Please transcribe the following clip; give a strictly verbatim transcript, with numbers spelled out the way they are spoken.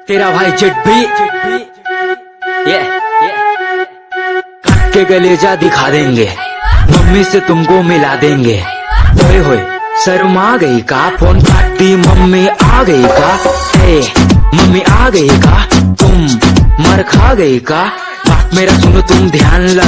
तेरा भाई जेट भी ये काट के गलेजा दिखा देंगे, मम्मी से तुमको मिला देंगे। ओए होए शर्मा गई का, फोन काट दी मम्मी आ गई का। ए मम्मी आ गई का, तुम मर खा गई का। बात मेरा सुनो तुम ध्यान लगा।